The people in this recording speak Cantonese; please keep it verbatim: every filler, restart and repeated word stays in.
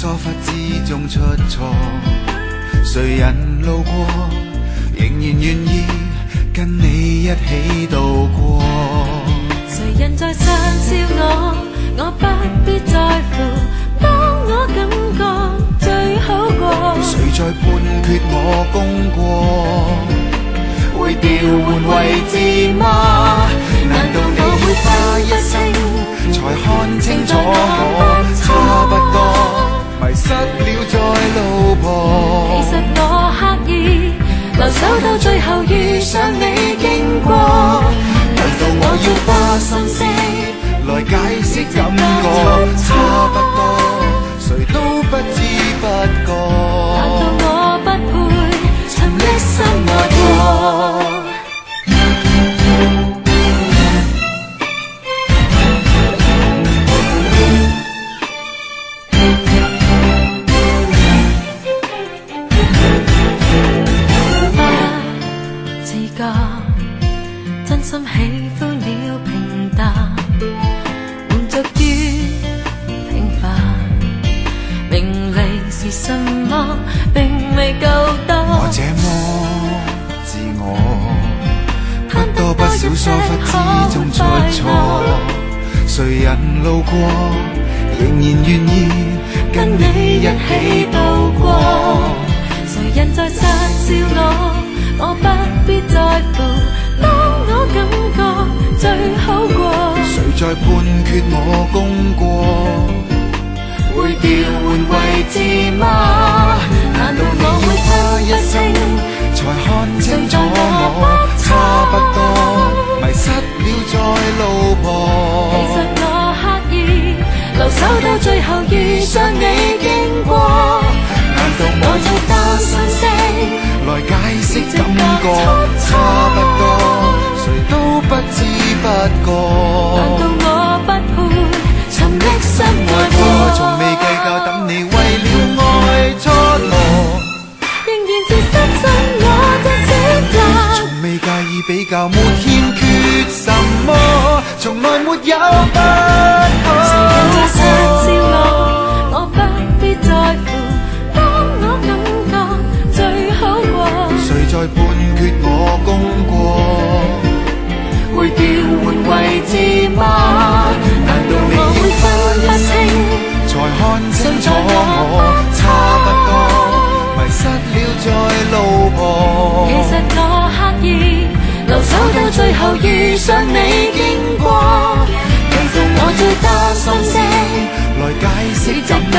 疏忽之中出錯，誰人路過仍然願意跟你一起度過。 誰人在嘲笑我，我不必在乎，當我感覺最好過。 誰在判決我功過，會調換位置嗎？難道你要花一生才看清楚我差不多迷失了在路旁？ 其實我刻意留守到最後遇上你經過。 難道我要花心思來解釋感覺差不多，誰都不知不覺？ 難道我不配曾一生愛過？真心喜歡了平淡，滿足於平凡。名利是什麼，並未夠多。 我這麼自我，不多不少疏忽之中出錯。誰人路過，仍然願意跟你一起度過。 誰人在嘲笑我，我不必在乎。當我感覺最好過， 誰在判決我功過，會調換位置嗎？難道你要花一生才看清楚我差不多迷失了在路旁？ 其實我刻意留守到最後遇上你經過。 難道我要花心思來解釋感覺差不多，誰都不知不覺？ 難道我不配尋覓心愛過？ 我從未計較等你為了愛蹉跎， 仍然是深信我的選擇。 從未介意比較，沒欠缺什麼，從來沒有不可。 誰人在嘲笑我，我不必在乎。 誰在判決我功過，會調換位置嗎？難道你要花一生才看清楚我差不多迷失了在路旁？ 其實我刻意留守到最後遇上你經過。 其實我最花心思來解釋感